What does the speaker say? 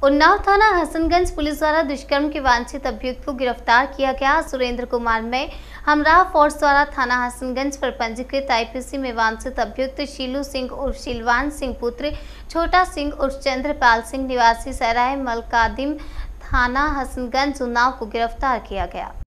उन्नाव थाना हसनगंज पुलिस द्वारा दुष्कर्म के वांछित अभियुक्त को गिरफ्तार किया गया। सुरेंद्र कुमार में हमराह फोर्स द्वारा थाना हसनगंज पर पंजीकृत आईपीसी में वांछित अभियुक्त शीलू सिंह उर्फ शीलवान सिंह पुत्र छोटा सिंह उर्फ चंद्रपाल सिंह निवासी सराय मलकादिम थाना हसनगंज उन्नाव को गिरफ्तार किया गया।